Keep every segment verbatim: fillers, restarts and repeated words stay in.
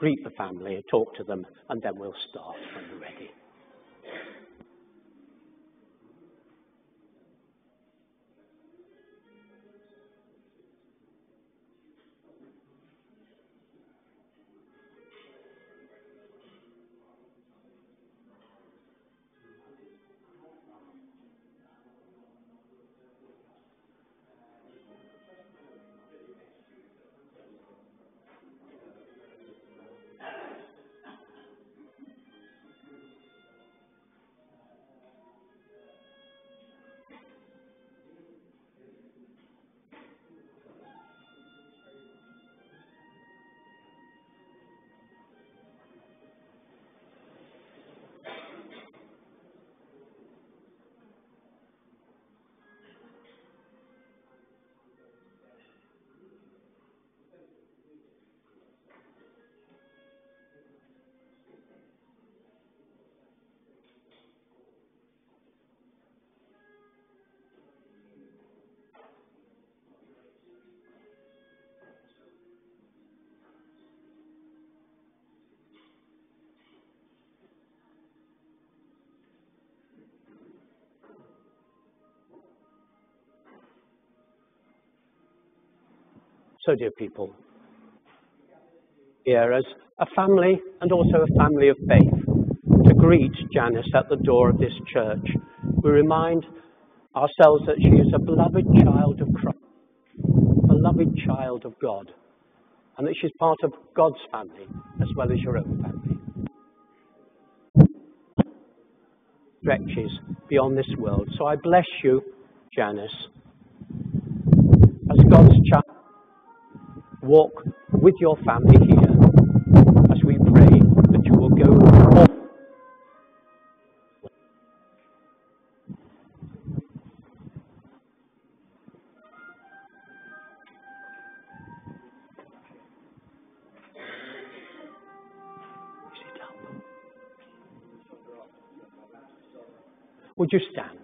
greet the family, talk to them, and then we'll start when you're ready. So, dear people, here as a family and also a family of faith, to greet Janice at the door of this church, we remind ourselves that she is a beloved child of Christ, beloved child of God, and that she's part of God's family as well as your own family. Stretches beyond this world. So I bless you, Janice, as God's child. Walk with your family here as we pray that you will go on. Would you stand?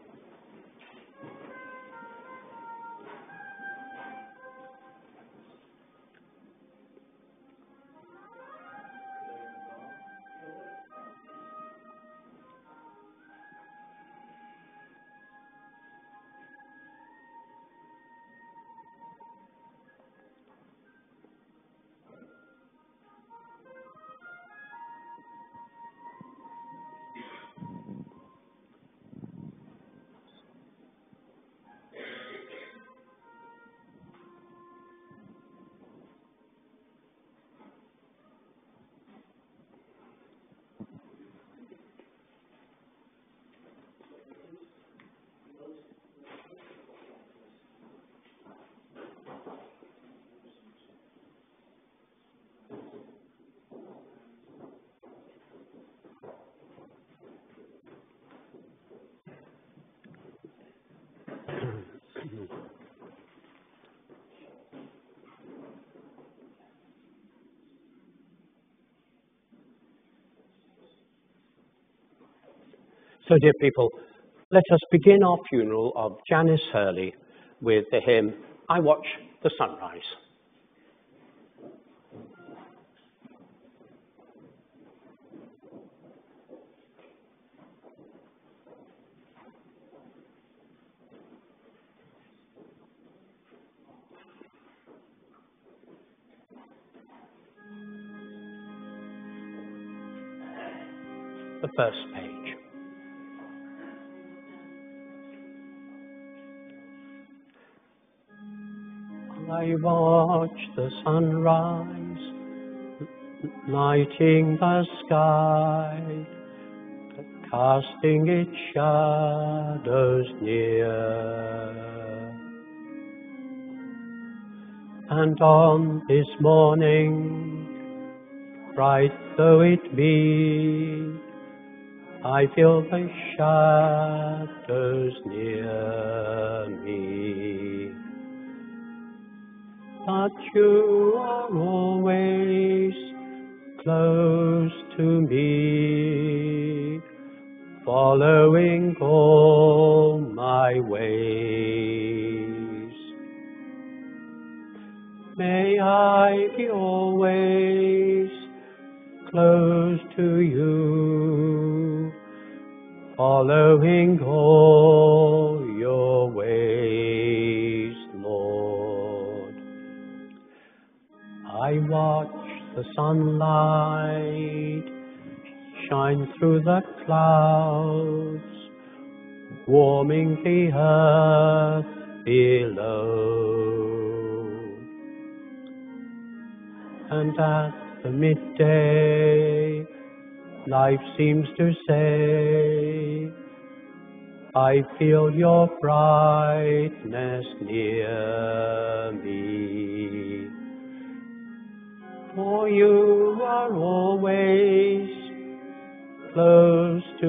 So, dear people, let us begin our funeral of Janis Hurley with the hymn, I Watch the Sunrise. The first page. I watch the sunrise, lighting the sky, casting its shadows near. And on this morning, bright though it be, I feel the shadows near me. But you are always close to me, following all my ways. May I be always close to you, following all your ways, Lord. I watch the sunlight shine through the clouds, warming the earth below. And at the midday, life seems to say, I feel your brightness near me. For you are always close to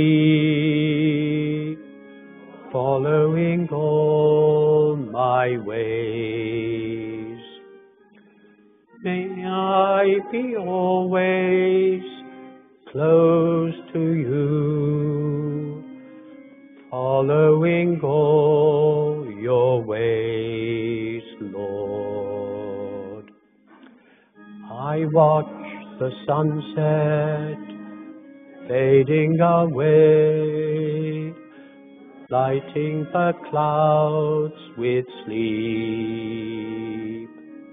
me, following all my ways. May I be always close to you, following all your ways, Lord. I watch the sunset fading away, lighting the clouds with sleep.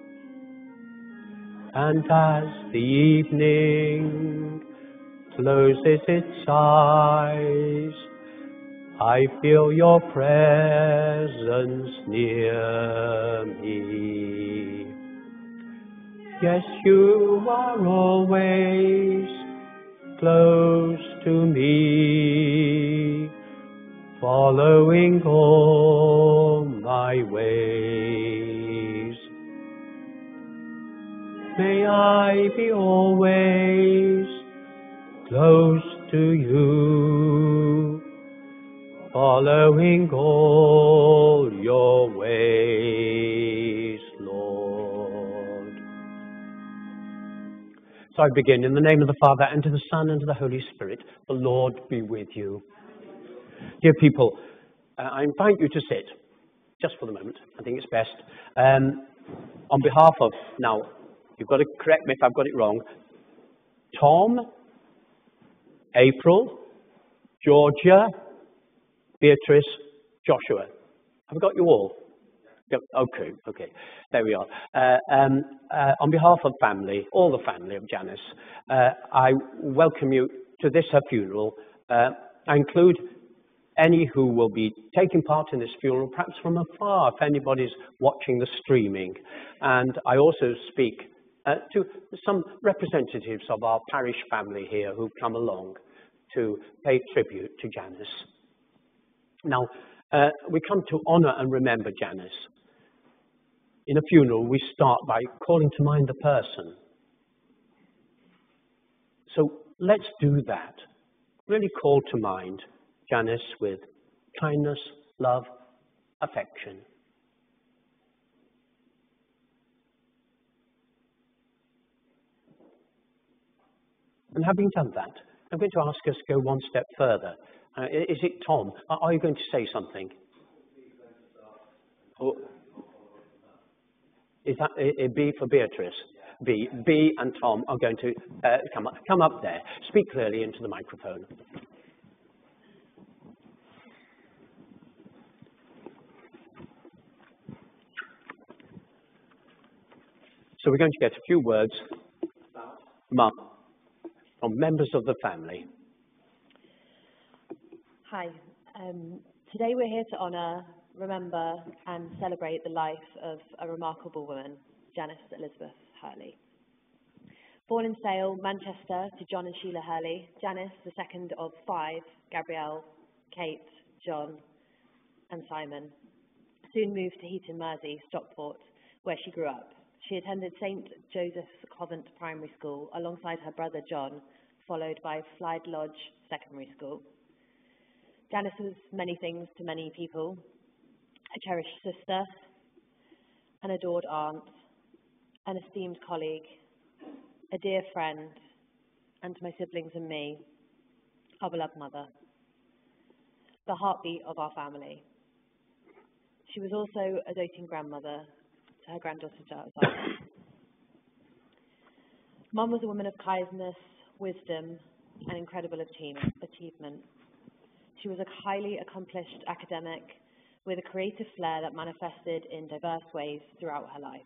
And as the evening closes its eyes, I feel your presence near me. Yes, you are always close to me, following all my ways. May I be always close to you, following all your ways, Lord. So I begin in the name of the Father, and to the Son, and to the Holy Spirit. The Lord be with you. Dear people, uh, I invite you to sit, just for the moment. I think it's best. Um, on behalf of, now, you've got to correct me if I've got it wrong, Tom, April, Georgia, Beatrice, Joshua. Have I got you all? Yep. Okay, okay. There we are. Uh, um, uh, on behalf of family, all the family of Janis, uh, I welcome you to this her funeral. Uh, I include any who will be taking part in this funeral, perhaps from afar, if anybody's watching the streaming. And I also speak uh, to some representatives of our parish family here who've come along to pay tribute to Janis. Now, uh, we come to honour and remember Janis. In a funeral, we start by calling to mind the person. So let's do that. Really call to mind Janis with kindness, love, affection. And having done that, I'm going to ask us to go one step further. Uh, is it Tom? Are you going to say something? Or is that a, a B for Beatrice? B. B and Tom are going to uh, come up, come up there. Speak clearly into the microphone. So we're going to get a few words Mum, from members of the family. Hi. Um, today we're here to honour, remember and celebrate the life of a remarkable woman, Janis Elizabeth Hurley. Born in Sale, Manchester, to John and Sheila Hurley, Janis, the second of five, Gabrielle, Kate, John and Simon, soon moved to Heaton Mersey, Stockport, where she grew up. She attended Saint Joseph's Convent Primary School alongside her brother John, followed by Flide Lodge Secondary School. Janis was many things to many people: a cherished sister, an adored aunt, an esteemed colleague, a dear friend, and to my siblings and me, our beloved mother, the heartbeat of our family. She was also a doting grandmother to her granddaughter Zara. Mum was a woman of kindness, wisdom, and incredible achievement. She was a highly accomplished academic with a creative flair that manifested in diverse ways throughout her life.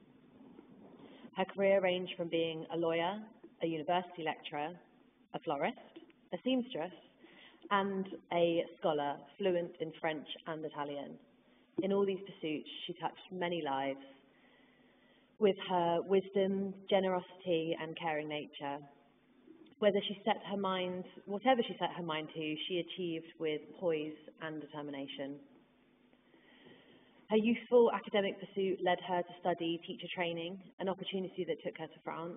Her career ranged from being a lawyer, a university lecturer, a florist, a seamstress, and a scholar fluent in French and Italian. In all these pursuits, she touched many lives with her wisdom, generosity, and caring nature. Whether she set her mind, whatever she set her mind to, she achieved with poise and determination. Her youthful academic pursuit led her to study teacher training, an opportunity that took her to France.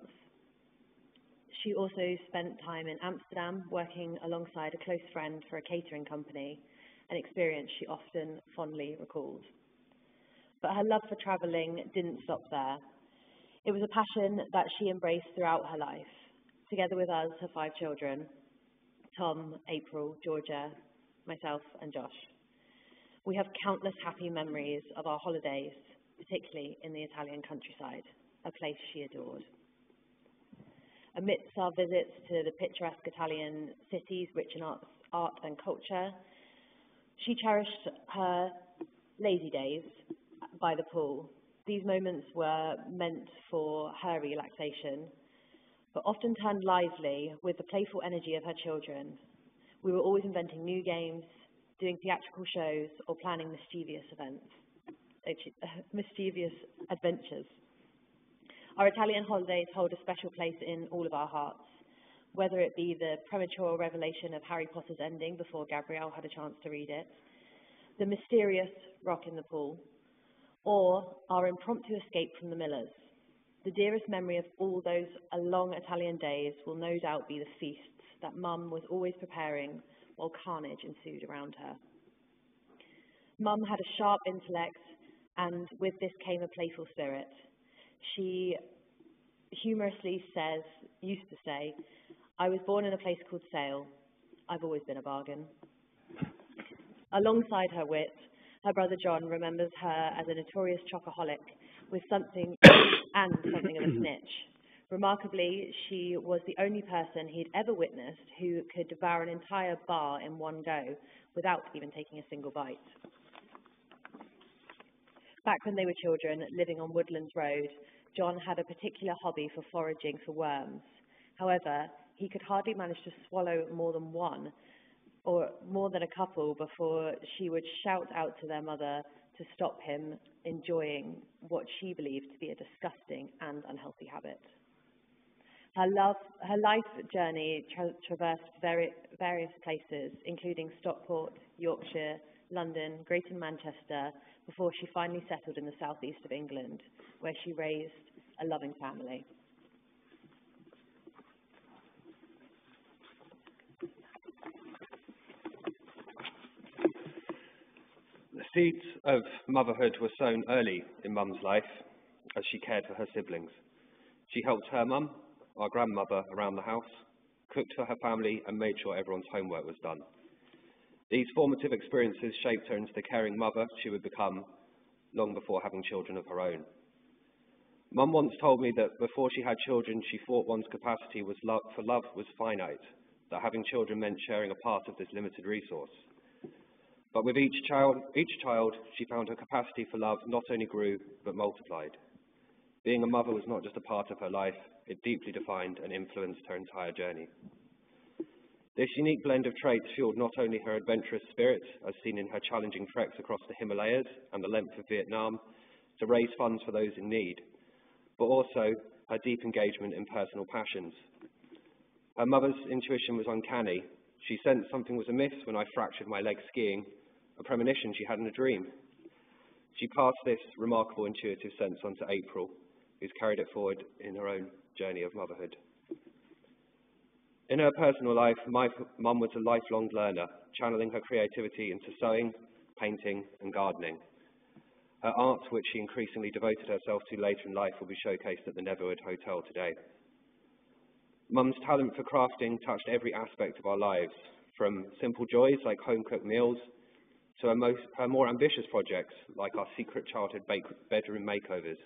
She also spent time in Amsterdam working alongside a close friend for a catering company, an experience she often fondly recalled. But her love for travelling didn't stop there. It was a passion that she embraced throughout her life, together with us, her five children, Tom, April, Georgia, myself, and Josh. We have countless happy memories of our holidays, particularly in the Italian countryside, a place she adored. Amidst our visits to the picturesque Italian cities rich in arts, art and culture, she cherished her lazy days by the pool. These moments were meant for her relaxation, but often turned lively with the playful energy of her children. We were always inventing new games, doing theatrical shows, or planning mischievous events, mischievous adventures. Our Italian holidays hold a special place in all of our hearts, whether it be the premature revelation of Harry Potter's ending before Gabrielle had a chance to read it, the mysterious rock in the pool, or our impromptu escape from the Millers. The dearest memory of all those long Italian days will no doubt be the feasts that Mum was always preparing while carnage ensued around her. Mum had a sharp intellect, and with this came a playful spirit. She humorously says, used to say, "I was born in a place called Sale. I've always been a bargain." Alongside her wit, her brother John remembers her as a notorious chocoholic with something and something of a snitch. Remarkably, she was the only person he'd ever witnessed who could devour an entire bar in one go without even taking a single bite. Back when they were children, living on Woodlands Road, John had a particular hobby for foraging for worms. However, he could hardly manage to swallow more than one or more than a couple before she would shout out to their mother to stop him enjoying what she believed to be a disgusting and unhealthy habit. Her, love, her life journey tra- traversed very, various places, including Stockport, Yorkshire, London, Greater Manchester, before she finally settled in the southeast of England, where she raised a loving family. The seeds of motherhood were sown early in Mum's life as she cared for her siblings. She helped her mum, our grandmother, around the house, cooked for her family, and made sure everyone's homework was done. These formative experiences shaped her into the caring mother she would become long before having children of her own. Mum once told me that before she had children, she thought one's capacity was lo- for love was finite, that having children meant sharing a part of this limited resource. But with each child, each child, she found her capacity for love not only grew, but multiplied. Being a mother was not just a part of her life, it deeply defined and influenced her entire journey. This unique blend of traits fueled not only her adventurous spirit, as seen in her challenging treks across the Himalayas and the length of Vietnam to raise funds for those in need, but also her deep engagement in personal passions. Her mother's intuition was uncanny. She sensed something was amiss when I fractured my leg skiing, a premonition she had in a dream. She passed this remarkable intuitive sense on to April, who's carried it forward in her own journey of motherhood. In her personal life, my mum was a lifelong learner, channeling her creativity into sewing, painting and gardening. Her art, which she increasingly devoted herself to later in life, will be showcased at the Neverwood Hotel today. Mum's talent for crafting touched every aspect of our lives, from simple joys like home-cooked meals to her, most, her more ambitious projects like our secret childhood bake, bedroom makeovers,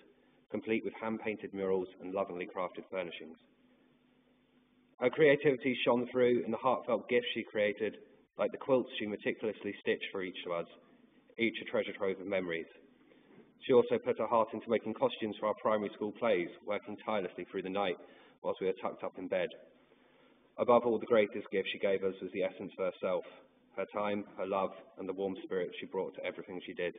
complete with hand-painted murals and lovingly crafted furnishings. Her creativity shone through in the heartfelt gifts she created, like the quilts she meticulously stitched for each of us, each a treasure trove of memories. She also put her heart into making costumes for our primary school plays, working tirelessly through the night whilst we were tucked up in bed. Above all, the greatest gift she gave us was the essence of herself, her time, her love, and the warm spirit she brought to everything she did.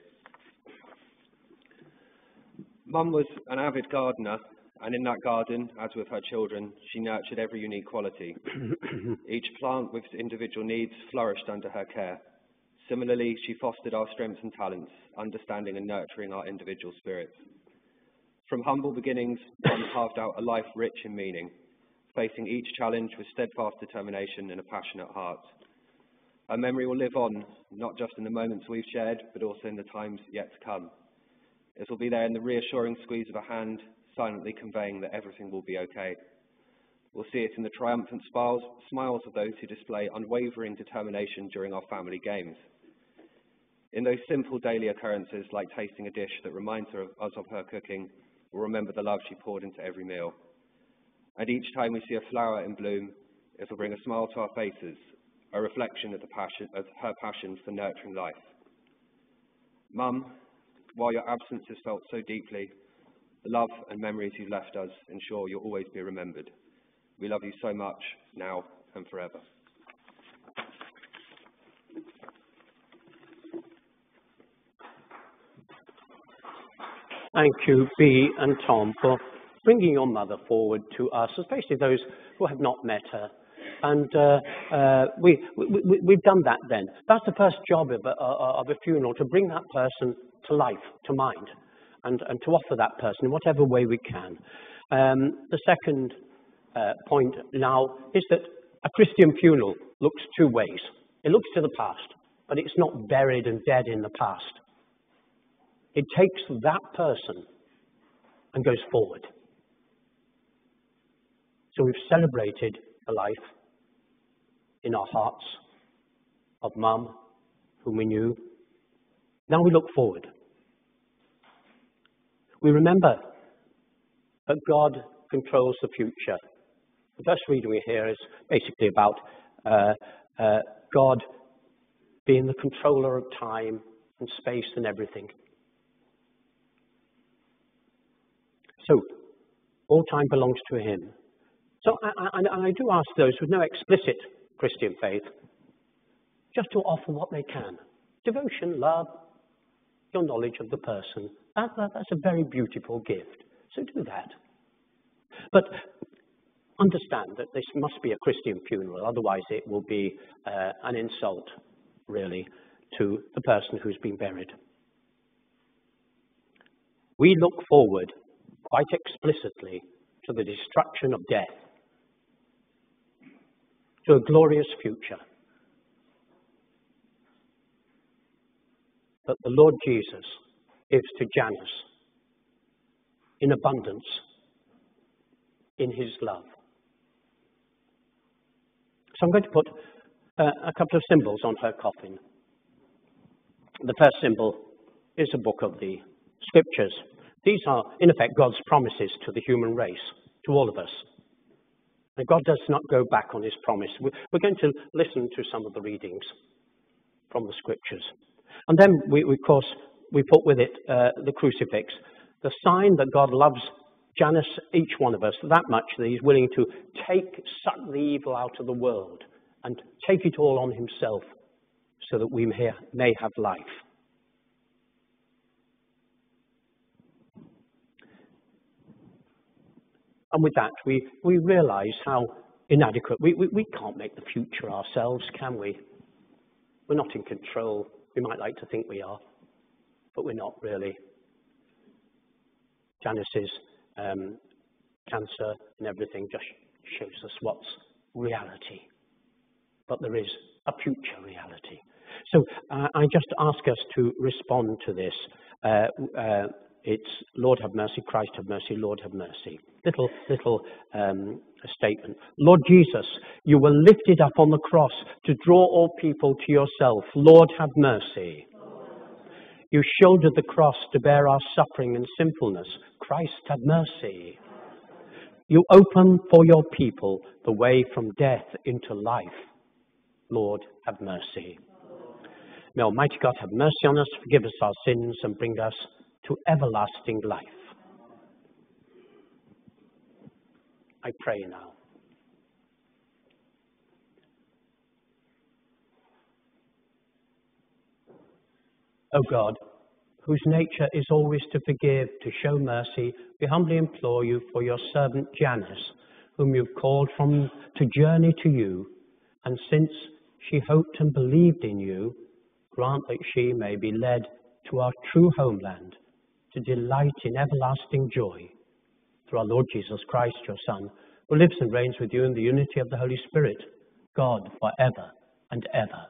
Mum was an avid gardener, and in that garden, as with her children, she nurtured every unique quality. Each plant with its individual needs flourished under her care. Similarly, she fostered our strengths and talents, understanding and nurturing our individual spirits. From humble beginnings, Mum carved out a life rich in meaning, facing each challenge with steadfast determination and a passionate heart. Her memory will live on, not just in the moments we've shared, but also in the times yet to come. It will be there in the reassuring squeeze of a hand, silently conveying that everything will be okay. We'll see it in the triumphant smiles, smiles of those who display unwavering determination during our family games. In those simple daily occurrences, like tasting a dish that reminds her of us of her cooking, we'll remember the love she poured into every meal. And each time we see a flower in bloom, it will bring a smile to our faces, a reflection of, the passion, of her passion for nurturing life. Mum, while your absence is felt so deeply, the love and memories you've left us ensure you'll always be remembered. We love you so much, now and forever. Thank you, Bea and Tom, for bringing your mother forward to us, especially those who have not met her. And uh, uh, we, we, we, we've done that then. That's the first job of a, of a funeral, to bring that person to life, to mind, and, and to offer that person in whatever way we can. Um, the second uh, point now is that a Christian funeral looks two ways. It looks to the past, but it's not buried and dead in the past. It takes that person and goes forward. So we've celebrated the life in our hearts of Mum, whom we knew. Now we look forward. We remember that God controls the future. The first reading we hear is basically about uh, uh, God being the controller of time and space and everything. So, all time belongs to him. So, and I, I, I do ask those with no explicit Christian faith just to offer what they can. Devotion, love, your knowledge of the person. That, that, that's a very beautiful gift. So do that. But understand that this must be a Christian funeral, otherwise it will be uh, an insult, really, to the person who's been buried. We look forward quite explicitly to the destruction of death, to a glorious future. That the Lord Jesus gives to Janis in abundance in his love. So I'm going to put uh, a couple of symbols on her coffin. The first symbol is a book of the Scriptures. These are, in effect, God's promises to the human race, to all of us. And God does not go back on his promise. We're going to listen to some of the readings from the Scriptures. And then, we, we, of course, we put with it uh, the crucifix, the sign that God loves Janis, each one of us, that much that he's willing to take, suck the evil out of the world and take it all on himself so that we may, may have life. And with that, we, we realize how inadequate. We, we, we can't make the future ourselves, can we? We're not in control. We might like to think we are, but we're not really. Janis's um, cancer and everything just shows us what's reality. But there is a future reality. So uh, I just ask us to respond to this. Uh, uh, it's Lord have mercy, Christ have mercy, Lord have mercy. Little, little um, statement. Lord Jesus, you were lifted up on the cross to draw all people to yourself. Lord have mercy. You shouldered the cross to bear our suffering and sinfulness. Christ, have mercy. You open for your people the way from death into life. Lord, have mercy. May Almighty God have mercy on us, forgive us our sins, and bring us to everlasting life. I pray now. O God, whose nature is always to forgive, to show mercy, we humbly implore you for your servant Janice, whom you've called from to journey to you, and since she hoped and believed in you, grant that she may be led to our true homeland, to delight in everlasting joy. Through our Lord Jesus Christ, your Son, who lives and reigns with you in the unity of the Holy Spirit, God, for ever and ever.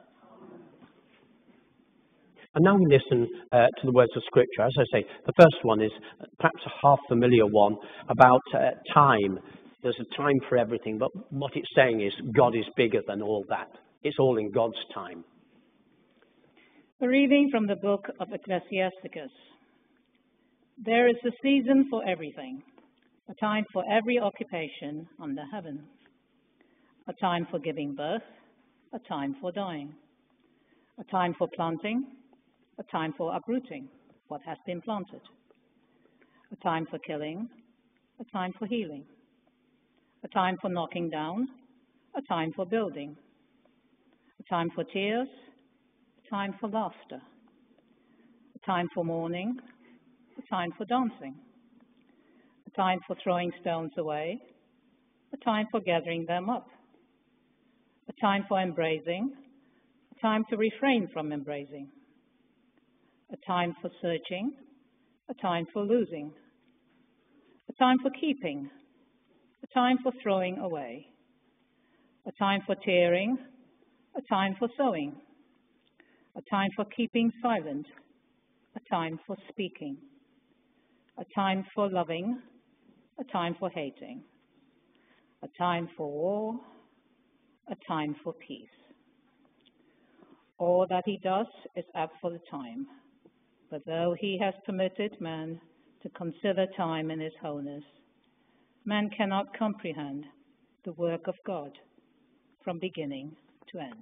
And now we listen uh, to the words of Scripture. As I say, the first one is perhaps a half familiar one about uh, time. There's a time for everything, but what it's saying is God is bigger than all that. It's all in God's time. A reading from the book of Ecclesiasticus. There is a season for everything, a time for every occupation under heaven, a time for giving birth, a time for dying, a time for planting, a time for uprooting what has been planted, a time for killing, a time for healing, a time for knocking down, a time for building, a time for tears, a time for laughter, a time for mourning, a time for dancing, a time for throwing stones away, a time for gathering them up, a time for embracing, a time to refrain from embracing, a time for searching, a time for losing, a time for keeping, a time for throwing away, a time for tearing, a time for sowing, a time for keeping silent, a time for speaking, a time for loving, a time for hating, a time for war, a time for peace. All that he does is apt for the time. But though he has permitted man to consider time in his wholeness, man cannot comprehend the work of God from beginning to end.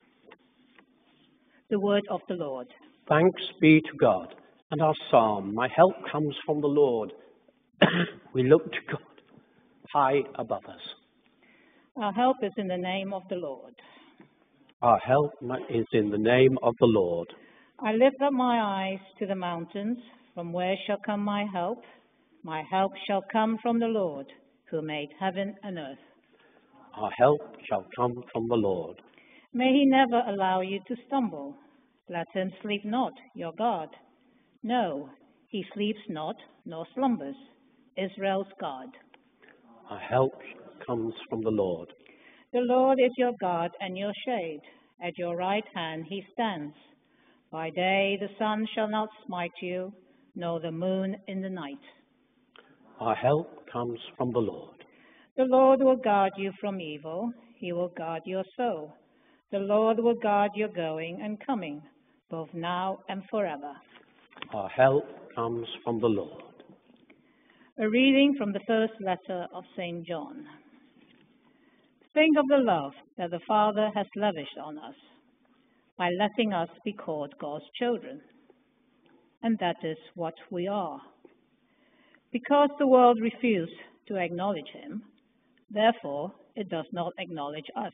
The word of the Lord. Thanks be to God. And our psalm, my help comes from the Lord. We look to God high above us. Our help is in the name of the Lord. Our help is in the name of the Lord. I lift up my eyes to the mountains. From where shall come my help? My help shall come from the Lord, who made heaven and earth. Our help shall come from the Lord. May he never allow you to stumble. Let him sleep not, your God. No, he sleeps not, nor slumbers, Israel's God. Our help comes from the Lord. The Lord is your God and your shade. At your right hand he stands. By day the sun shall not smite you, nor the moon in the night. Our help comes from the Lord. The Lord will guard you from evil. He will guard your soul. The Lord will guard your going and coming, both now and forever. Our help comes from the Lord. A reading from the first letter of Saint John. Think of the love that the Father has lavished on us, by letting us be called God's children. And that is what we are. Because the world refused to acknowledge him, therefore it does not acknowledge us.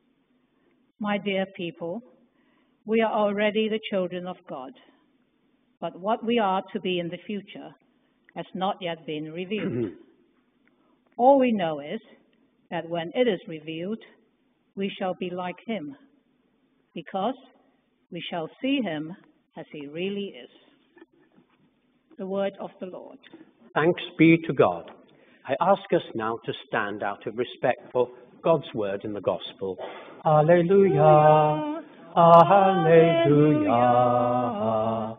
My dear people, we are already the children of God, but what we are to be in the future has not yet been revealed. All we know is that when it is revealed, we shall be like him, because we shall see him as he really is. The word of the Lord. Thanks be to God. I ask us now to stand out of respect for God's word in the gospel. Alleluia, alleluia,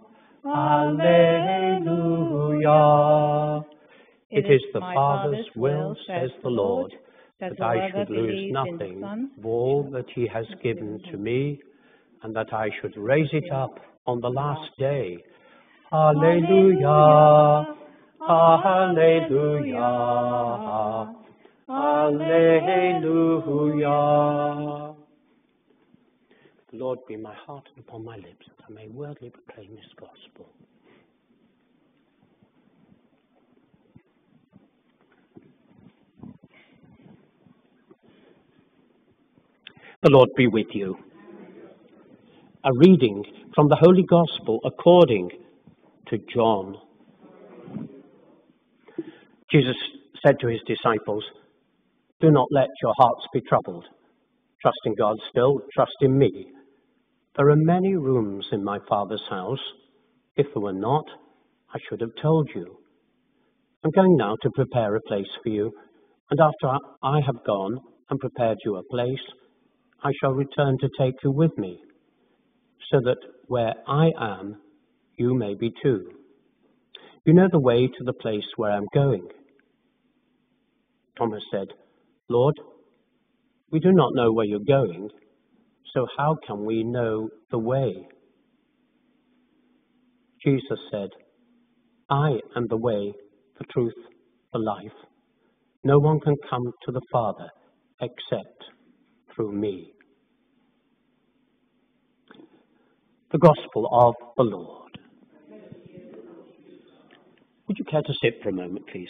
alleluia. It is the Father's will, says the Lord, that I should lose nothing of all that he has given to me, and that I should raise it up on the last day. Hallelujah, hallelujah, hallelujah. Lord, be my heart and upon my lips, that I may worthily proclaim this gospel. The Lord be with you. A reading from the Holy Gospel according to John. Jesus said to his disciples, "Do not let your hearts be troubled. Trust in God still, trust in me. There are many rooms in my Father's house. If there were not, I should have told you. I'm going now to prepare a place for you, and after I have gone and prepared you a place, I shall return to take you with me, so that where I am, you may be too. You know the way to the place where I'm going." Thomas said, "Lord, we do not know where you're going, so how can we know the way?" Jesus said, "I am the way, the truth, the life. No one can come to the Father except through me." The Gospel of the Lord. Would you care to sit for a moment, please?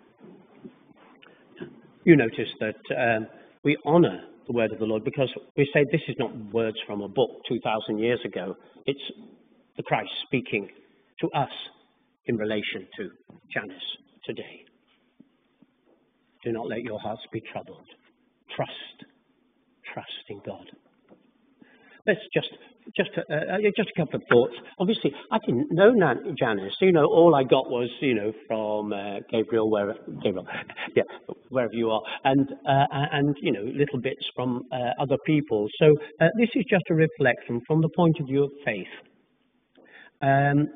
You notice that um, we honour the word of the Lord because we say this is not words from a book two thousand years ago. It's the Christ speaking to us in relation to Janis today. Do not let your hearts be troubled. Trust. Trust in God. Let's just, just, uh, just a couple of thoughts. Obviously, I didn't know Nan- Janis. You know, all I got was, you know, from uh, Gabriel, where Gabriel, yeah, wherever you are, and uh, and you know, little bits from uh, other people. So uh, this is just a reflection from the point of view of faith. Um,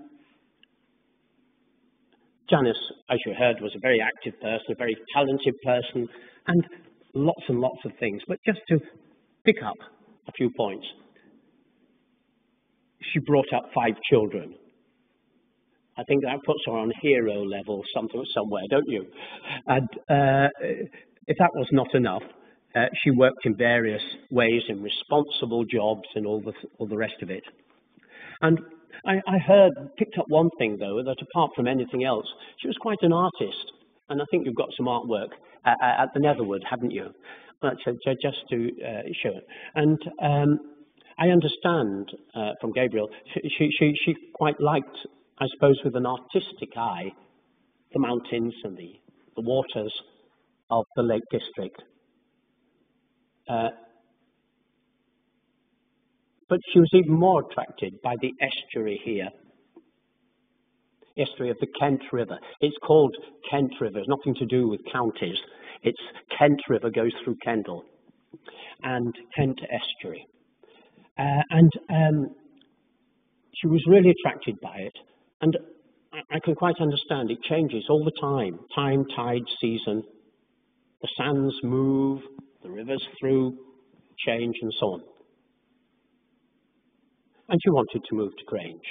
Janis, as you heard, was a very active person, a very talented person, and lots and lots of things. But just to pick up a few points. She brought up five children. I think that puts her on hero level something somewhere, don't you? And uh, if that was not enough, uh, she worked in various ways in responsible jobs and all the all the rest of it. And I, I heard, picked up one thing though, that apart from anything else, she was quite an artist. And I think you've got some artwork at, at the Netherwood, haven't you? That's uh, just to uh, show it. And um, I understand uh, from Gabriel, she, she, she quite liked, I suppose with an artistic eye, the mountains and the, the waters of the Lake District. Uh, but she was even more attracted by the estuary here, estuary of the Kent River. It's called Kent River. It's nothing to do with counties. It's Kent River goes through Kendal and Kent Estuary. Uh, and um, she was really attracted by it. And I, I can quite understand it changes all the time. Time, tide, season. The sands move, the rivers through, change and so on. And she wanted to move to Grange.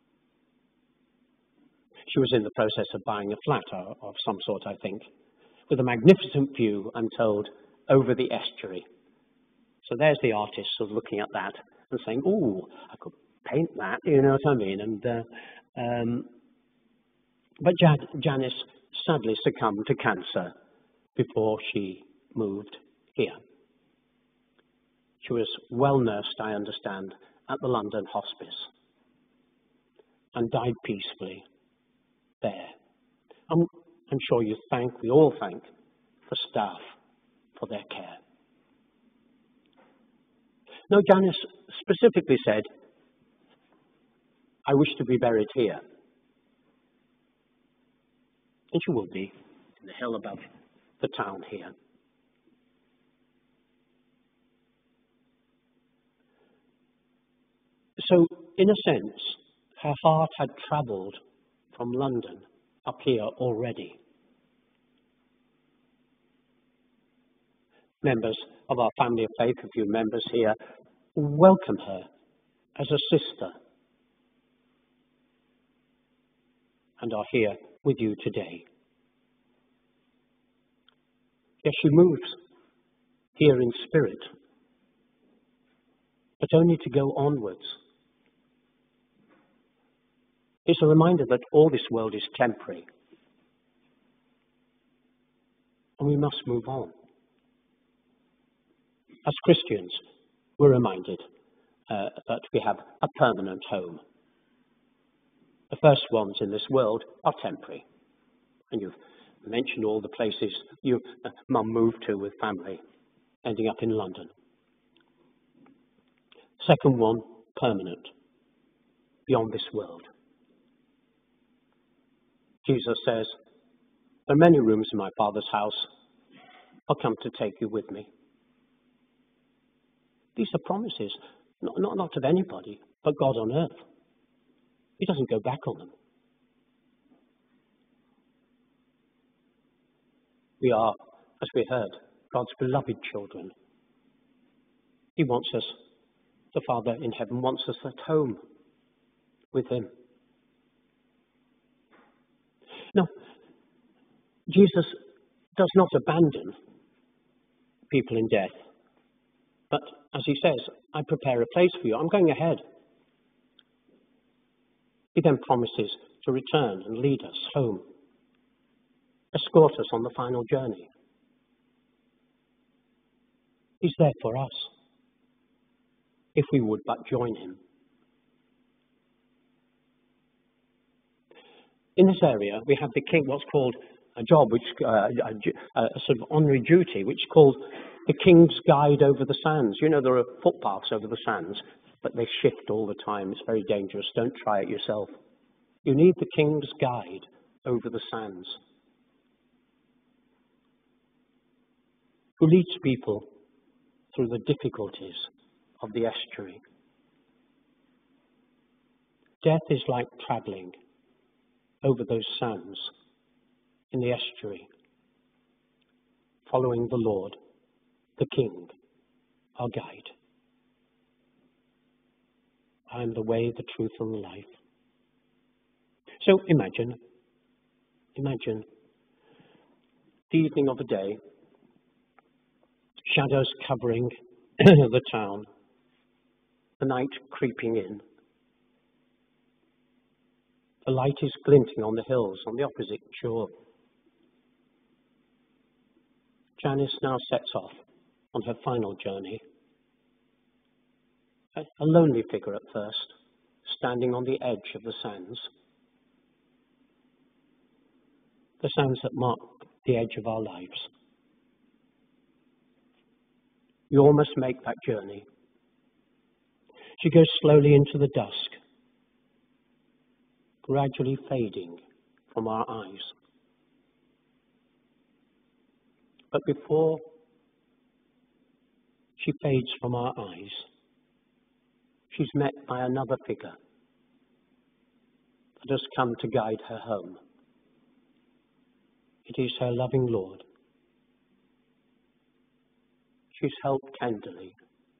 She was in the process of buying a flat of some sort, I think, with a magnificent view, I'm told, over the estuary. So there's the artist sort of looking at that and saying, "Oh, I could paint that," you know what I mean? And uh, um, but Jan- Janis sadly succumbed to cancer before she moved here. She was well nursed, I understand, at the London hospice and died peacefully there. I'm, I'm sure you thank, we all thank the staff for their care. No, Janis specifically said, "I wish to be buried here." And she will be in the hill above the town here. So, in a sense, her heart had travelled from London up here already. Members of our family of faith, a few members here, welcome her as a sister. and are here with you today. Yes, she moves here in spirit, but only to go onwards. It's a reminder that all this world is temporary, and we must move on. As Christians, we're reminded uh, that we have a permanent home. The first ones in this world are temporary, and you've mentioned all the places your uh, mum moved to with family, ending up in London. Second one, permanent, beyond this world. Jesus says, there are many rooms in my Father's house. I'll come to take you with me. These are promises, not, not, not of anybody, but God on earth. He doesn't go back on them. We are, as we heard, God's beloved children. He wants us, the Father in heaven wants us at home with him. Now, Jesus does not abandon people in death, but as he says, I prepare a place for you. I'm going ahead. He then promises to return and lead us home, escort us on the final journey. He's there for us, if we would but join him. In this area, we have the king, what's called a job, which uh, a, a sort of honorary duty, which is called the King's Guide over the sands. You know, there are footpaths over the sands, but they shift all the time. It's very dangerous. Don't try it yourself. You need the King's Guide over the sands, who leads people through the difficulties of the estuary. Death is like travelling over those sands in the estuary, following the Lord, the King, our guide. I am the way, the truth, and the life. So imagine, imagine the evening of a day, shadows covering the town, the night creeping in. The light is glinting on the hills on the opposite shore. Janice now sets off on her final journey. A, a lonely figure at first, standing on the edge of the sands. The sands that mark the edge of our lives. We all must make that journey. She goes slowly into the dusk, gradually fading from our eyes. But before she fades from our eyes, she's met by another figure that has come to guide her home. It is her loving Lord. She's helped tenderly.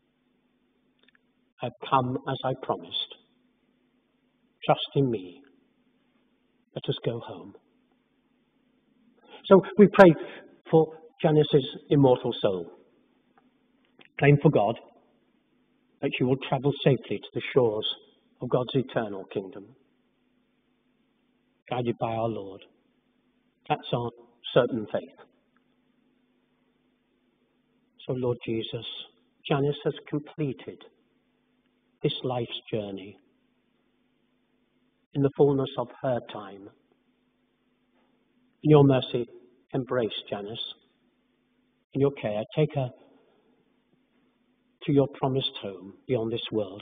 I've come as I promised. Trust in me. Let us go home. So we pray for Janice's immortal soul. Claim for God that she will travel safely to the shores of God's eternal kingdom, guided by our Lord. That's our certain faith. So, Lord Jesus, Janice has completed this life's journey in the fullness of her time. In your mercy, embrace Janice. In your care, take her to your promised home beyond this world.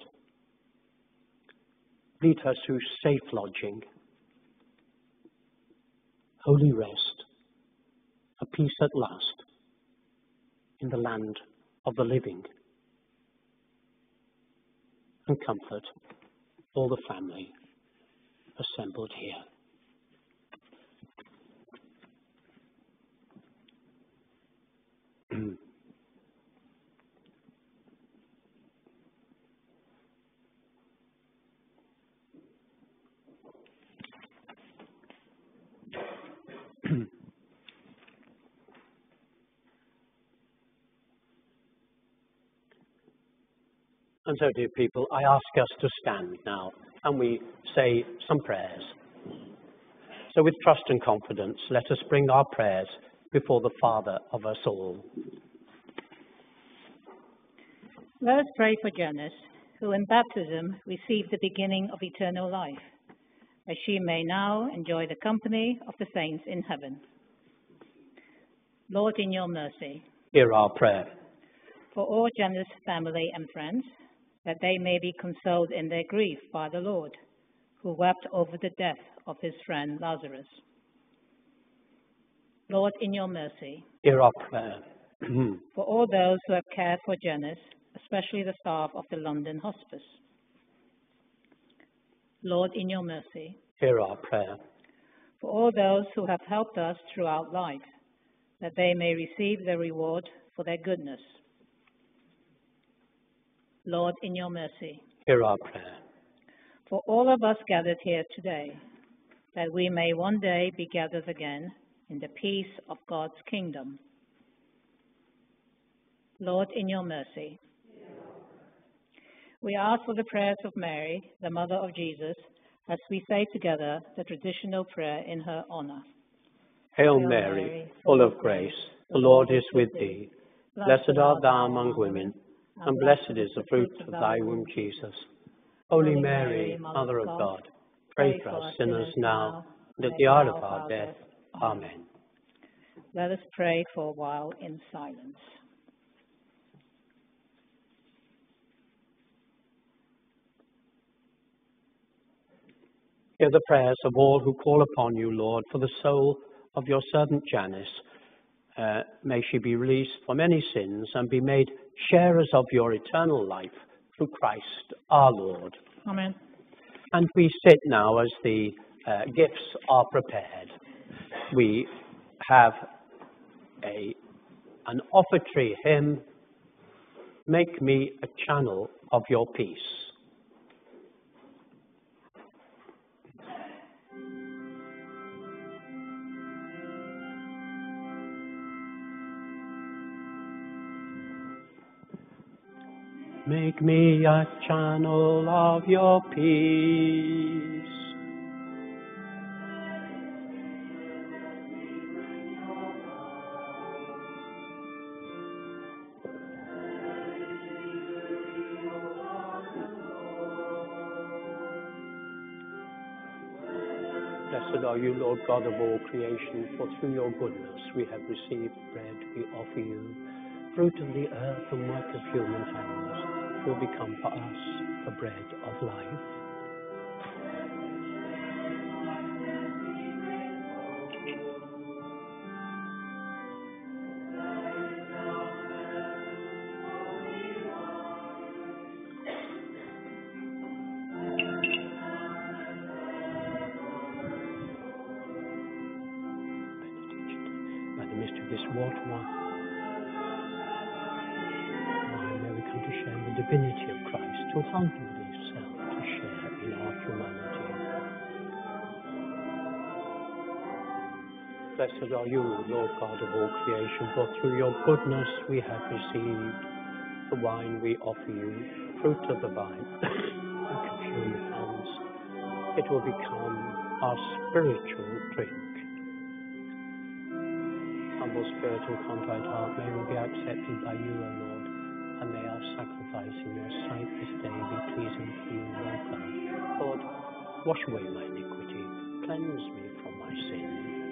Lead her to safe lodging, holy rest, a peace at last in the land of the living, and comfort all the family assembled here. And so, dear people, I ask us to stand now and we say some prayers. So with trust and confidence, let us bring our prayers before the Father of us all. Let us pray for Janice, who in baptism received the beginning of eternal life, that she may now enjoy the company of the saints in heaven. Lord, in your mercy, hear our prayer. For all Janice family and friends, that they may be consoled in their grief by the Lord, who wept over the death of his friend Lazarus. Lord, in your mercy, hear our prayer. For all those who have cared for Janice, especially the staff of the London Hospice. Lord, in your mercy, hear our prayer. For all those who have helped us throughout life, that they may receive the reward for their goodness. Lord, in your mercy, hear our prayer. For all of us gathered here today, that we may one day be gathered again in the peace of God's kingdom. Lord, in your mercy. We ask for the prayers of Mary, the mother of Jesus, as we say together the traditional prayer in her honor. Hail, Hail Mary, Mary, full of grace, the Lord is with thee. Blessed art thou among women, and blessed is the fruit of thy womb, Jesus. Holy Mary, Mother of God, pray for us sinners now and at the hour of our death. Amen. Let us pray for a while in silence. Hear the prayers of all who call upon you, Lord, for the soul of your servant Janice. Uh, may she be released from any sins and be made sharers of your eternal life through Christ our Lord. Amen. And we sit now as the uh, gifts are prepared. We have a, an offertory hymn, Make Me a Channel of Your Peace. Make me a channel of your peace. Blessed are you, Lord God of all creation, for through your goodness we have received bread we offer you, fruit of the earth and work of human hands, will become for us the bread of life. By the mystery of this water wine, to share the divinity of Christ, who humbled himself to share in our humanity. Blessed are you, Lord God of all creation, for through your goodness we have received the wine we offer you, fruit of the vine, work of human hands. It will become our spiritual drink. Humble spirit and contrite heart, may we be accepted by you, O Lord, and may our sacrifice in your sight this day be pleasing to you, Lord God. Lord, wash away my iniquity, cleanse me from my sin.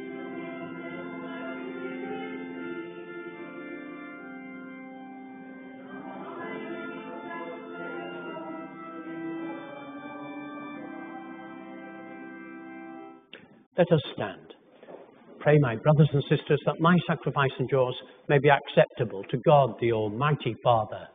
Let us stand. Pray, my brothers and sisters, that my sacrifice and yours may be acceptable to God, the Almighty Father.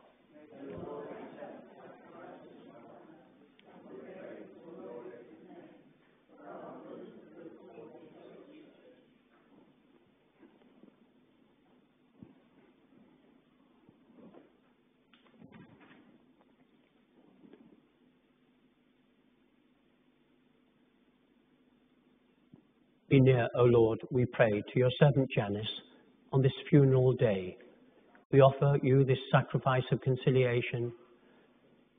Be near, O Lord, we pray, to your servant Janice on this funeral day. We offer you this sacrifice of conciliation,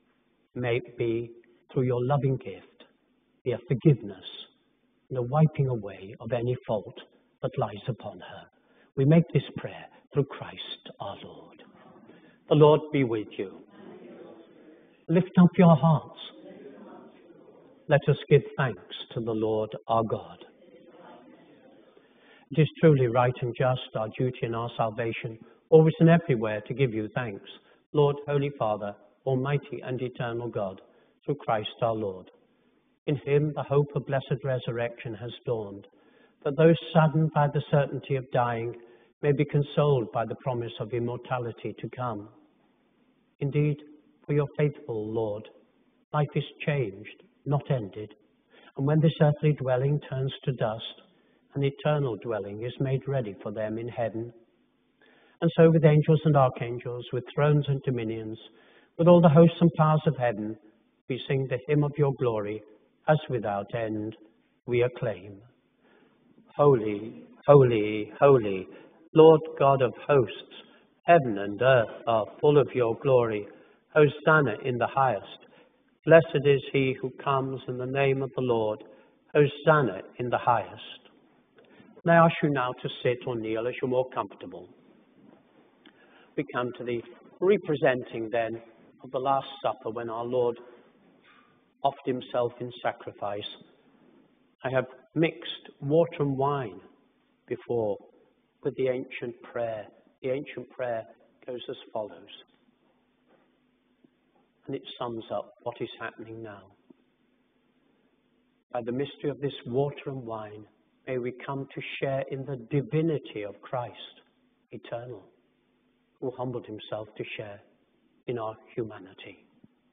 may it be through your loving gift, be a forgiveness and a wiping away of any fault that lies upon her. We make this prayer through Christ our Lord. The Lord be with you. Lift up your hearts. Let us give thanks to the Lord our God. It is truly right and just, our duty and our salvation, always and everywhere to give you thanks, Lord, Holy Father, Almighty and eternal God, through Christ our Lord. In him the hope of blessed resurrection has dawned, that those saddened by the certainty of dying may be consoled by the promise of immortality to come. Indeed, for your faithful Lord, life is changed, not ended, and when this earthly dwelling turns to dust, an eternal dwelling is made ready for them in heaven. And so with angels and archangels, with thrones and dominions, with all the hosts and powers of heaven, we sing the hymn of your glory, as without end we acclaim. Holy, holy, holy, Lord God of hosts, heaven and earth are full of your glory. Hosanna in the highest. Blessed is he who comes in the name of the Lord. Hosanna in the highest. And I ask you now to sit or kneel as you're more comfortable. We come to the representing then of the Last Supper when our Lord offered himself in sacrifice. I have mixed water and wine before with the ancient prayer. The ancient prayer goes as follows. And it sums up what is happening now. By the mystery of this water and wine, may we come to share in the divinity of Christ, eternal, who humbled himself to share in our humanity.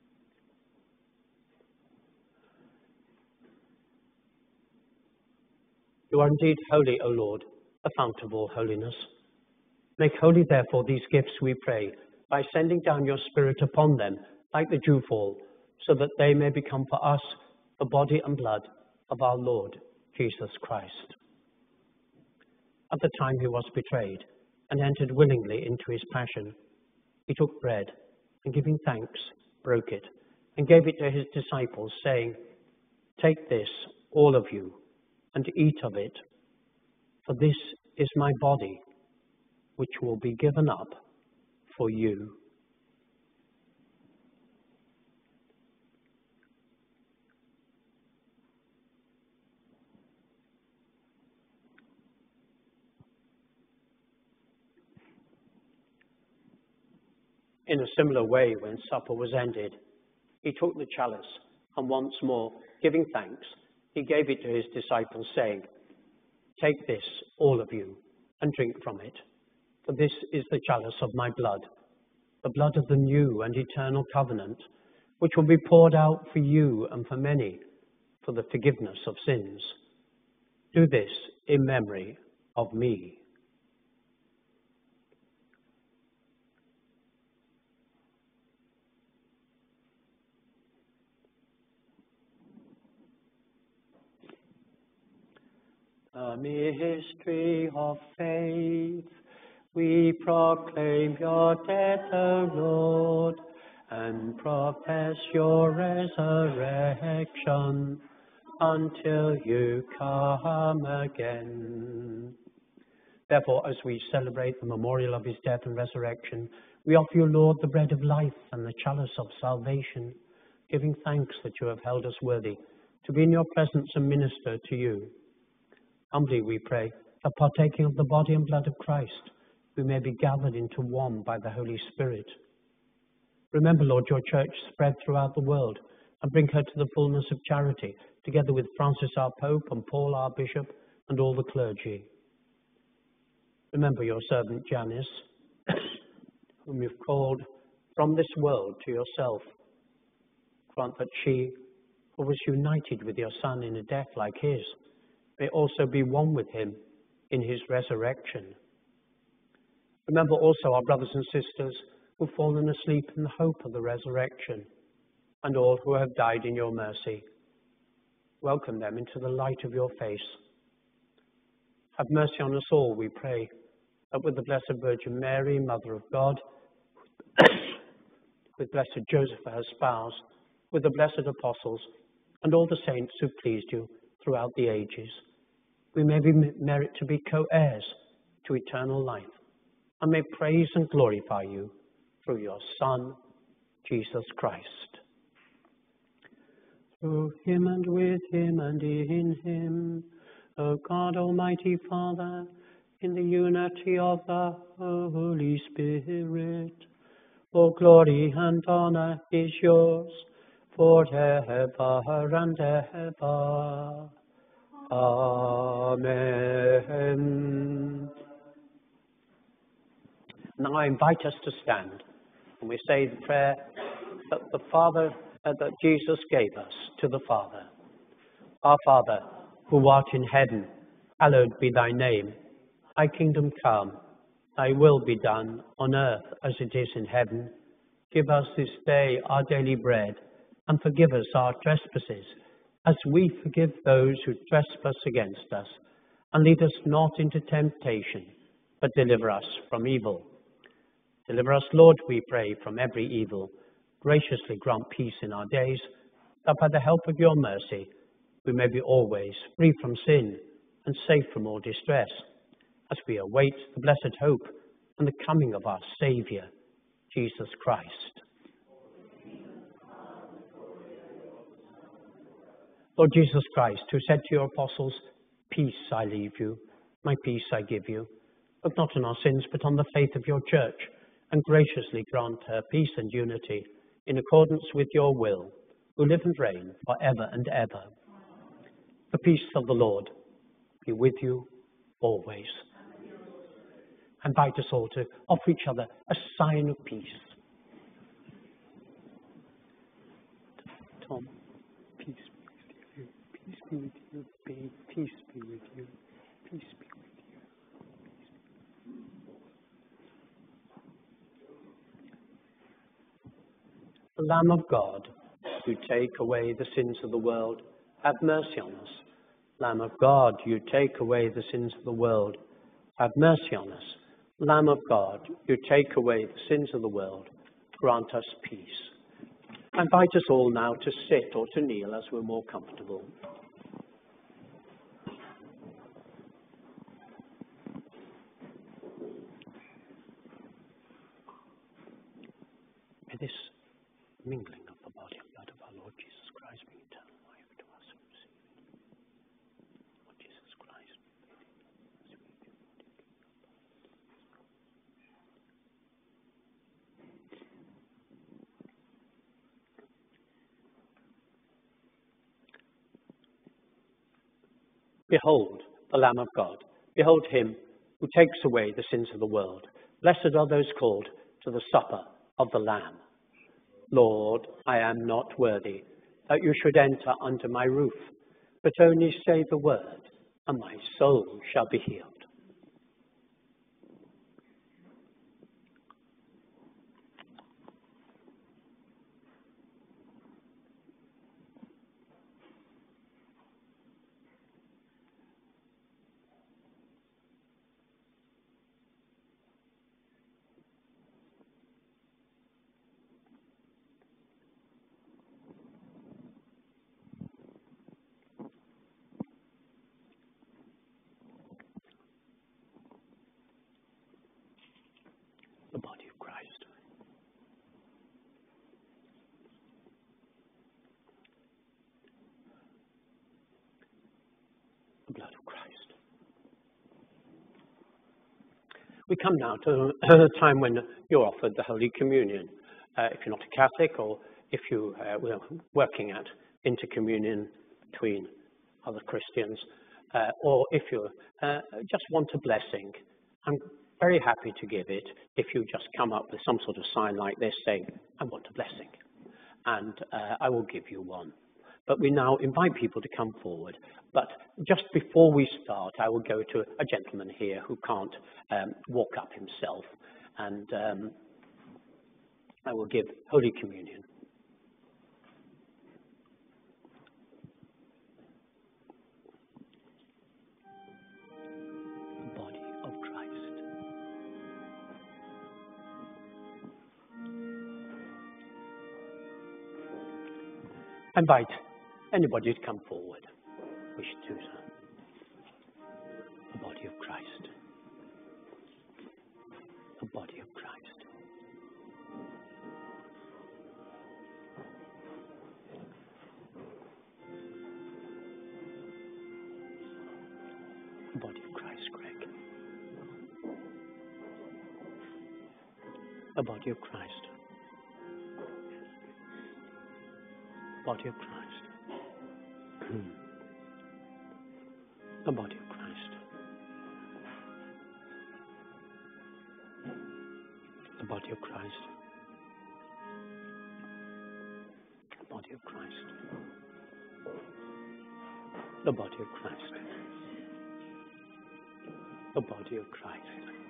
You are indeed holy, O Lord, the fount of all holiness. Make holy, therefore, these gifts, we pray, by sending down your Spirit upon them, like the dewfall, so that they may become for us the body and blood of our Lord Jesus Christ. At the time he was betrayed and entered willingly into his passion, he took bread and, giving thanks, broke it and gave it to his disciples, saying, "Take this, all of you, and eat of it, for this is my body, which will be given up for you." In a similar way, when supper was ended, he took the chalice and once more, giving thanks, he gave it to his disciples, saying, "Take this, all of you, and drink from it, for this is the chalice of my blood, the blood of the new and eternal covenant, which will be poured out for you and for many for the forgiveness of sins. Do this in memory of me." A mystery of faith, we proclaim your death, O Lord, and profess your resurrection until you come again. Therefore, as we celebrate the memorial of his death and resurrection, we offer you, Lord, the bread of life and the chalice of salvation, giving thanks that you have held us worthy to be in your presence and minister to you. Humbly we pray that, partaking of the body and blood of Christ, we may be gathered into one by the Holy Spirit. Remember, Lord, your church spread throughout the world and bring her to the fullness of charity, together with Francis our Pope and Paul our Bishop and all the clergy. Remember your servant Janis, whom you've called from this world to yourself. Grant that she, who was united with your Son in a death like his, may also be one with him in his resurrection. Remember also our brothers and sisters who've fallen asleep in the hope of the resurrection, and all who have died in your mercy. Welcome them into the light of your face. Have mercy on us all, we pray, that with the Blessed Virgin Mary, Mother of God, with blessed Joseph, her spouse, with the blessed apostles and all the saints who pleased you throughout the ages, we may be merit to be co-heirs to eternal life, and may praise and glorify you through your Son, Jesus Christ. Through him and with him and in him, O God, Almighty Father, in the unity of the Holy Spirit, all glory and honor is yours forever and ever. Amen. Now I invite us to stand, and we say the prayer that the Father, uh, that Jesus gave us to the Father. Our Father, who art in heaven, hallowed be thy name. Thy kingdom come, thy will be done on earth as it is in heaven. Give us this day our daily bread, and forgive us our trespasses, as we forgive those who trespass against us. And lead us not into temptation, but deliver us from evil. Deliver us, Lord, we pray, from every evil. Graciously grant peace in our days, that by the help of your mercy we may be always free from sin and safe from all distress, as we await the blessed hope and the coming of our Saviour, Jesus Christ. Lord Jesus Christ, who said to your apostles, "Peace I leave you, my peace I give you," look not on our sins, but on the faith of your church, and graciously grant her peace and unity in accordance with your will, who live and reign for ever and ever. The peace of the Lord be with you always. I invite us all to offer each other a sign of peace. Tom, peace be with you. Peace be with you. Babe, peace be with you. Peace be with you. The Lamb of God, you take away the sins of the world, have mercy on us. Lamb of God, you take away the sins of the world, have mercy on us. Lamb of God, you take away the sins of the world, grant us peace. I invite us all now to sit or to kneel as we're more comfortable. May this mingling of the body and blood of our Lord Jesus Christ bring eternal life to us who receive it. Lord Jesus Christ, behold the Lamb of God. Behold him who takes away the sins of the world. Blessed are those called to the supper of the Lamb. Lord, I am not worthy that you should enter under my roof, but only say the word, and my soul shall be healed. The body of Christ. The blood of Christ. We come now to a time when you're offered the Holy Communion. Uh, if you're not a Catholic, or if you uh, were working at intercommunion between other Christians, uh, or if you uh, just want a blessing, I'm very happy to give it if you just come up with some sort of sign like this saying, "I want a blessing," and uh, I will give you one. But we now invite people to come forward. But just before we start, I will go to a gentleman here who can't um, walk up himself, and um, I will give Holy Communion. The body of Christ. I invite anybody to come forward. We should do so. The body of Christ. The body of Christ. The body of Christ, Greg. The body of Christ. Body of Christ. The body of Christ. The body of Christ. The body of Christ. The body of Christ. The body of Christ.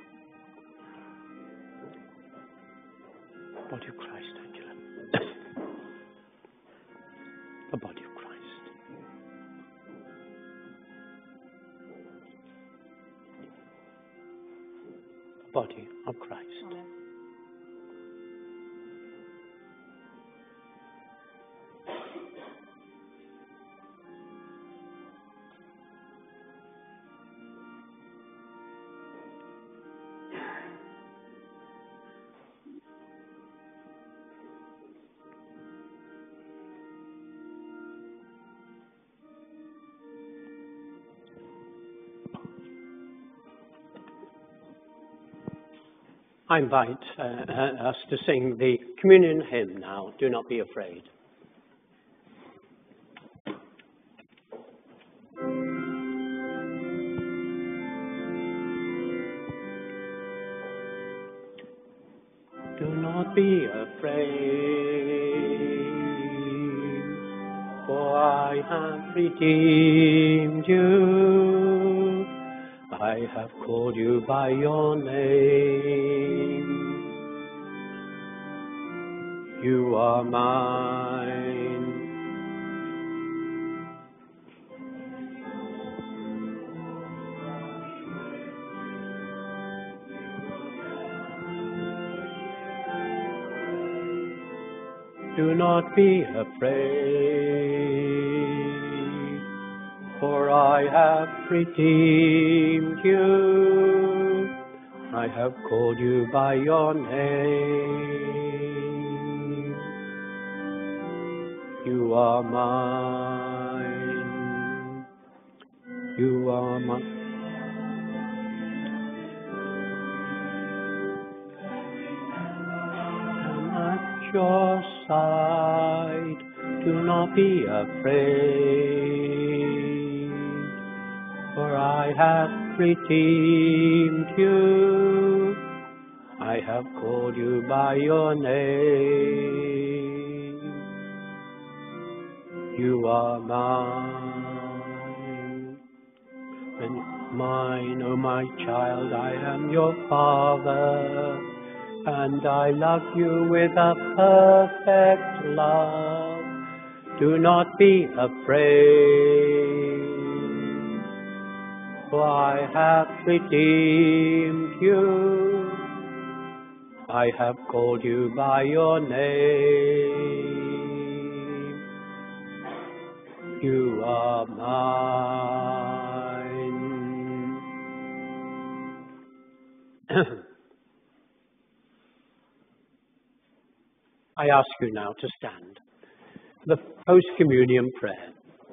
Body of Christ, Angela. The body of Christ. The body of Christ. Amen. I invite uh, us to sing the communion hymn now. Do not be afraid. Do not be afraid, for I have redeemed you. I have called you by your name. You are mine. Do not be afraid, for I have redeemed you. I have called you by your name. You are mine. You are mine. I'm at your side. Do not be afraid, for I have redeemed you. I have called you by your name. You are mine. And mine, oh my child, I am your father, and I love you with a perfect love. Do not be afraid, for I have redeemed you. I have called you by your name. You are mine. I ask you now to stand. The post-communion prayer.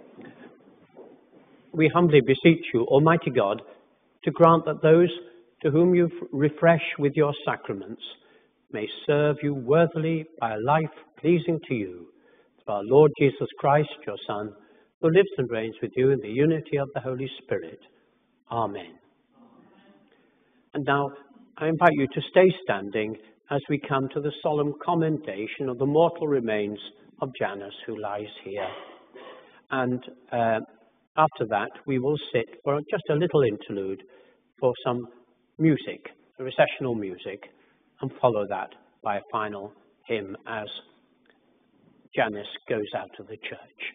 We humbly beseech you, Almighty God, to grant that those to whom you refresh with your sacraments may serve you worthily by a life pleasing to you, through our Lord Jesus Christ, your Son, who lives and reigns with you in the unity of the Holy Spirit. Amen. And now I invite you to stay standing as we come to the solemn commendation of the mortal remains of Janis, who lies here. And uh, after that, we will sit for just a little interlude for some music, recessional music, and follow that by a final hymn as Janis goes out of the church.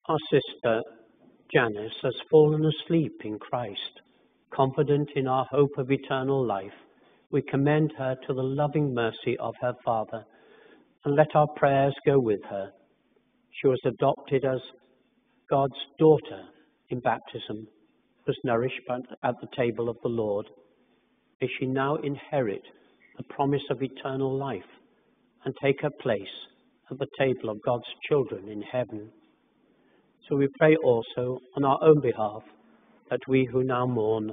Our sister Janice has fallen asleep in Christ. Confident in our hope of eternal life, we commend her to the loving mercy of her Father, and let our prayers go with her. She was adopted as God's daughter in baptism, was nourished at the table of the Lord. May she now inherit the promise of eternal life and take her place at the table of God's children in heaven. So we pray also on our own behalf that we who now mourn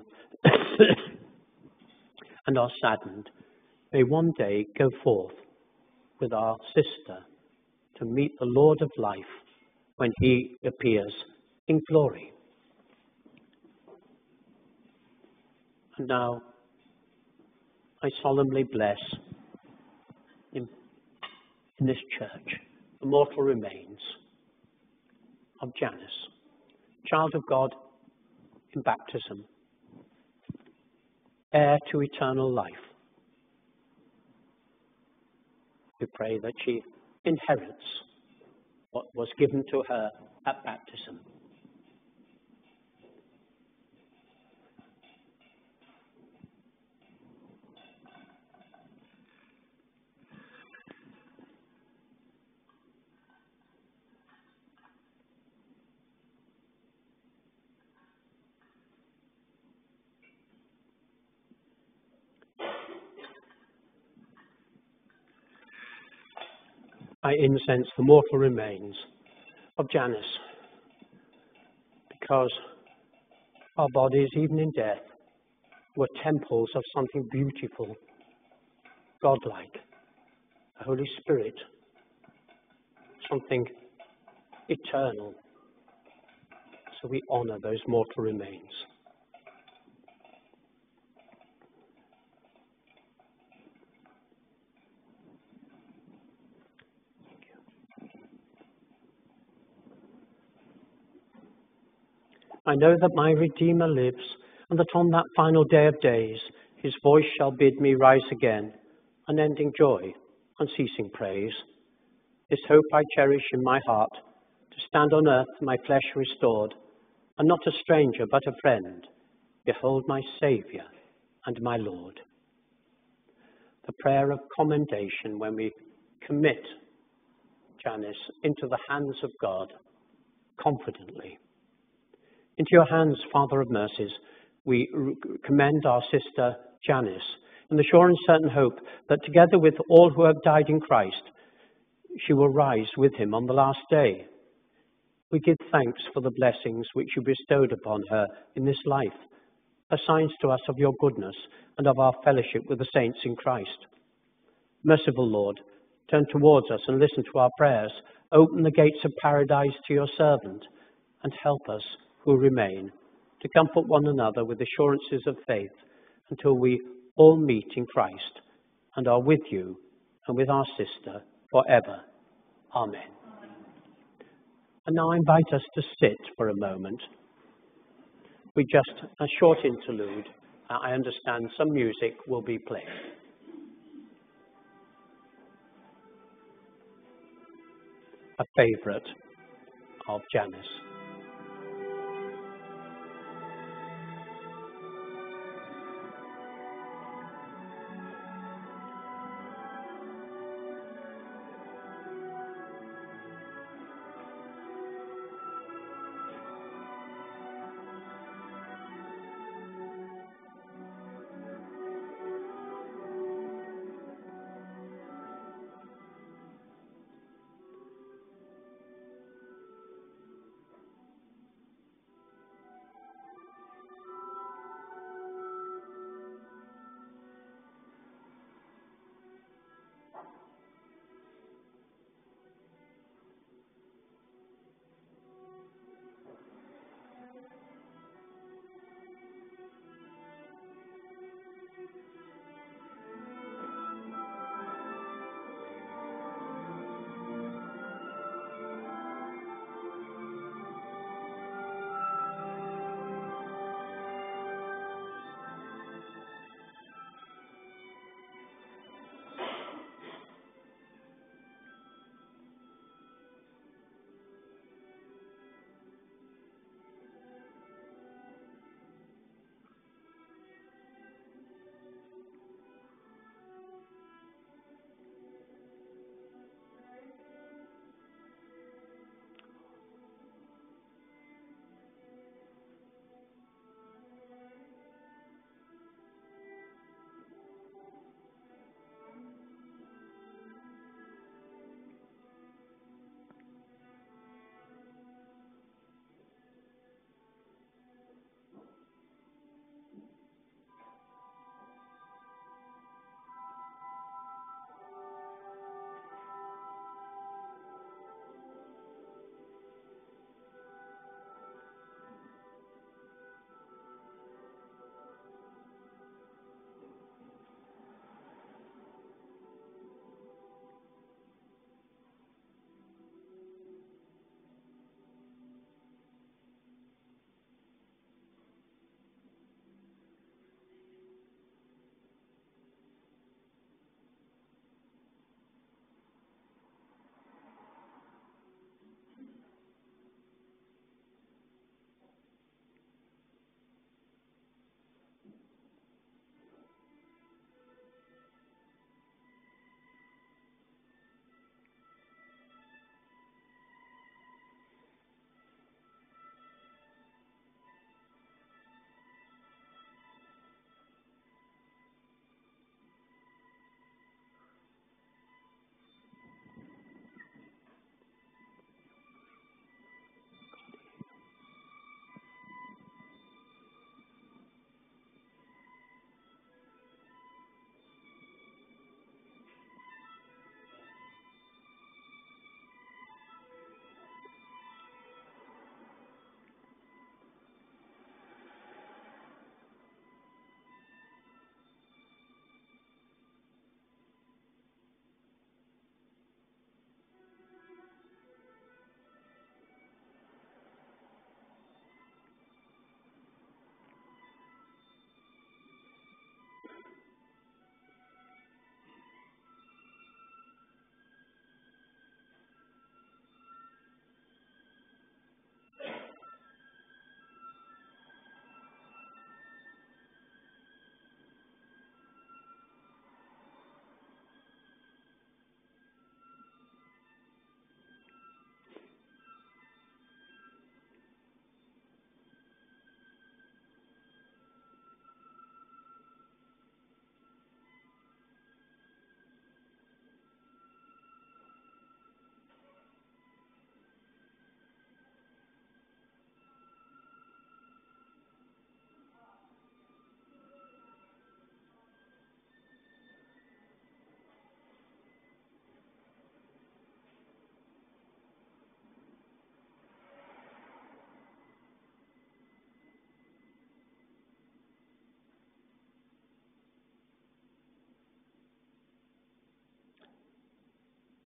and are saddened may one day go forth with our sister to meet the Lord of life when he appears in glory. And now I solemnly bless in, in this church the mortal remains of Janice, child of God in baptism, heir to eternal life. We pray that she inherits what was given to her at baptism. I incense the mortal remains of Janice, because our bodies, even in death, were temples of something beautiful, godlike, the Holy Spirit, something eternal. So we honor those mortal remains. I know that my Redeemer lives, and that on that final day of days, his voice shall bid me rise again, unending joy, unceasing praise. This hope I cherish in my heart, to stand on earth, my flesh restored, and not a stranger, but a friend, behold my Saviour and my Lord. The prayer of commendation when we commit Janice into the hands of God confidently. Into your hands, Father of mercies, we commend our sister Janice in the sure and certain hope that together with all who have died in Christ, she will rise with him on the last day. We give thanks for the blessings which you bestowed upon her in this life, as signs to us of your goodness and of our fellowship with the saints in Christ. Merciful Lord, turn towards us and listen to our prayers. Open the gates of paradise to your servant, and help us who remain to comfort one another with assurances of faith until we all meet in Christ and are with you and with our sister forever. Amen. And now I invite us to sit for a moment. We just, a short interlude. I understand some music will be played. A favourite of Janice.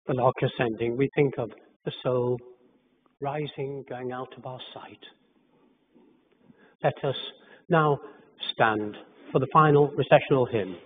the lark ascending, we think of the soul rising, going out of our sight. Let us now stand for the final recessional hymn.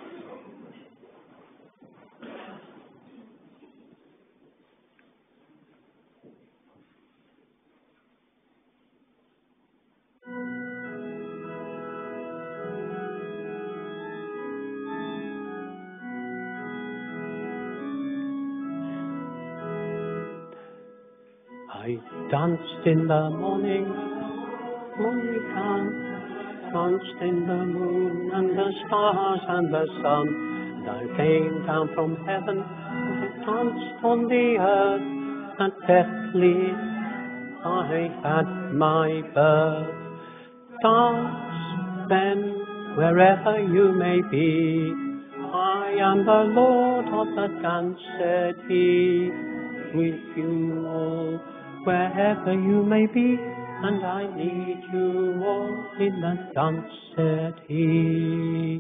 I danced in the morning, morning dance, danced in the moon and the stars and the sun. And I came down from heaven, and I danced on the earth, and deathly I had my birth. Dance then, wherever you may be, I am the Lord of the dance, said he, with you all. Wherever you may be, and I need you all in the dance, said he.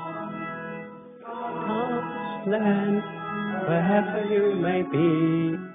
Dance then, wherever you may be,